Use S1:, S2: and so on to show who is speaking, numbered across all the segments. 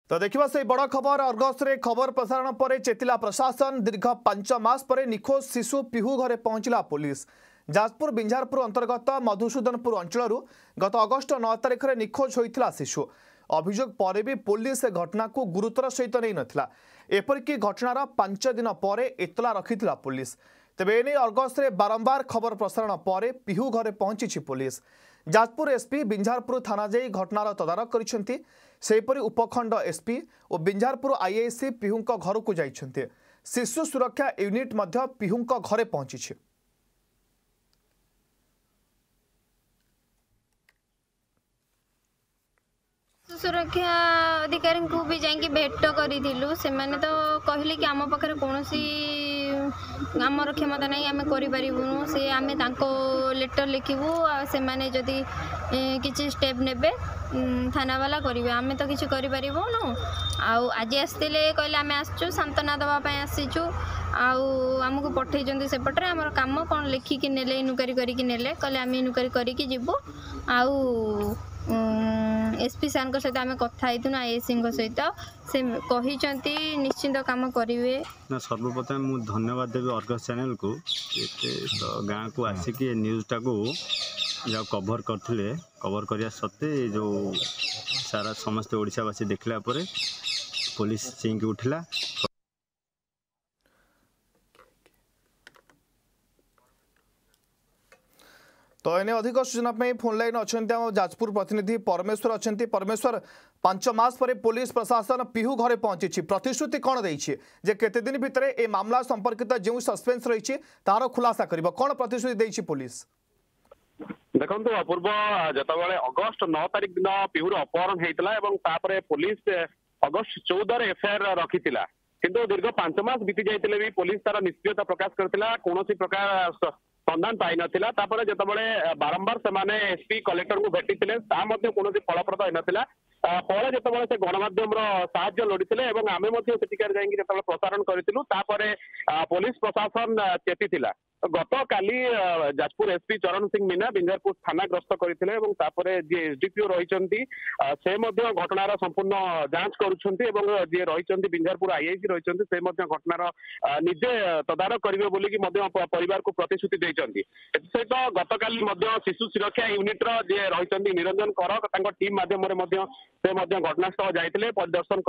S1: तो देखा से बड़ खबर अर्गस रे खबर प्रसारण पर चेतिला प्रशासन दीर्घ 5 मास पर निखोज शिशु पिहू घरे पहुंचला पुलिस। जाजपुर बिंझारपुर अंतर्गत मधुसूदनपुर अंचल गत अगस्ट 9 तारिख में निखोज होता शिशु। अभियोग पर भी पुलिस घटना को गुरुतर सहित नहीं नथिला। एपरिक घटनार 5 दिन पर एतला रखिथिला पुलिस। तेबे एने अर्गस रे बारंबार खबर प्रसारण पर पिहू घरे पहुंची पुलिस। जाजपुर एसपी बिंझारपुर थाना जाई घटनार तदारख करिसेंती। सेपरि उपखंड एसपी और बिंझारपुर आईआईसी पिहू घर को जाइछन्ते। शिशु सुरक्षा यूनिट मध्य पिहू घरे पहुंची।
S2: सुरक्षा अधिकारी को भी जाइए भेट करूँ से तो कहले कि आम पाखे कौन आमर क्षमता नहीं आम करूँ से आम लेटर लिखू से जदि किसी स्टेप ने थाना वाला करेंगे आम तो किसी करूँ आज आसते कहले आम आसचु सांत्वना देवाई आसीचु आमको पठे सेपटे आम कम कौन लिखिकी ने इनक्वारी करके नेले कहले आम इनक्वारी करके जीवु एसपी सार सहित आम कथा आईएसी सहित से कहते निश्चिंत कम करेंगे
S3: ना। सर्वप्रथम मुझे धन्यवाद देवी अर्गस चैनल को तो गाँव को आसिक न्यूज़टा को जो कवर करते कवर करने सत्ते जो सारा समस्त ओडिशावासी देखला पर पुलिस चिंकी उठिला।
S1: तो एने अधिक सूचना फोन लाइन अच्छा जाजपुर प्रतिनिधि परमेश्वर अच्छा। परमेश्वर 5 मास पर पुलिस प्रशासन पिहू घरे पहुंची प्रतिश्रुति कौन देछि जे केते दिन भितर ए मामला संपर्कित जो सस्पेंस रही तार खुलासा करिबो कौन प्रतिश्रुति देछि पुलिस?
S4: देखो अपूर्व जतबले अगस्ट 9 तारिख दिन पिहूर अपहरण होता है पुलिस अगस्ट 14 एफआईआर रखी किंतु दीर्घ 5 मास बीती जाते भी पुलिस तार निष्क्रियता प्रकाश करथिला कौन प्रकार संधान पाई नाथिला। तापर जतबले बारंबार से एसपी कलेक्टर को भेटी कौन फलप्रद होता फल जिते से गणमाध्यम साहाय्य लोड़ी आम जाकर प्रसारण करूँ पुलिस प्रशासन चेती गत काली जाजपुर एसपी चरण सिंह मीना बिंझारपुर थाना ग्रस्त करते जी एसडीपीओ रही से घटनार संपूर्ण जांच करुँचे जी रही बिंझारपुर आईआईसी रही से घटनार निजे तदारख करेंगे बोलिकी परिवार को प्रतिश्रुति देते। सहित गत काली शिशु सुरक्षा यूनिट जी रही निरंजन कर टीम माध्यम से घटनास्थल जाते परिदर्शन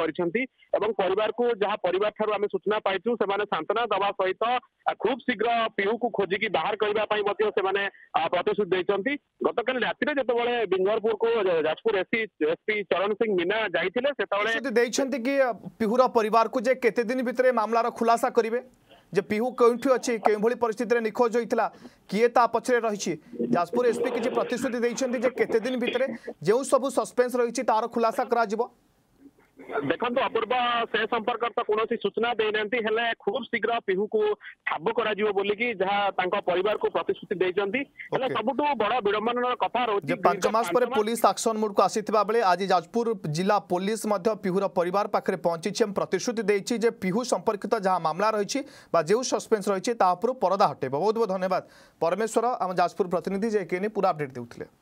S4: कर जहाँ परिवार ठार आम सूचना पाइचु से सांत्वना दवा सहित खूब शीघ्र पिहू को खोजिकी बाहर करने प्रतिश्रुति देते। गत काली राति जो बिंझारपुर को जाजपुर एसपी चरण सिंह मीना जाते
S1: कि पिहूर परिवार को जे केते दिन भितर मामलार खुलासा करेंगे जे पिहू कौटी अच्छी कई परिस्थिति में निखोज होता किए ता पछरे रही जाजपुर एसपी किसी प्रतिश्रुति देते जे केते दिन भितर जो सब सस्पेंस रही तार खुलासा करा जिवो?
S4: देखो अपूर्व से संपर्क तो कौन सूचना देना खूब शीघ्र पिहू को ठाब कर परिवार को प्रतिश्रुति देते सबुठ बड़ विडंबनार कथा रही
S1: 5 मास पर पुलिस एक्शन मोड को आसीथिबा बेले आज जाजपुर जिला पुलिस पिहूर परिवार पाखे पहुंची प्रतिश्रुति देछि जे पिहू संपर्कित जहां मामला रही जो सस्पेंस रही परदा हटेब। बहुत बहुत धन्यवाद परमेश्वर आम जाजपुर प्रतिनिधि जे पूरा अपडेट देउथिले।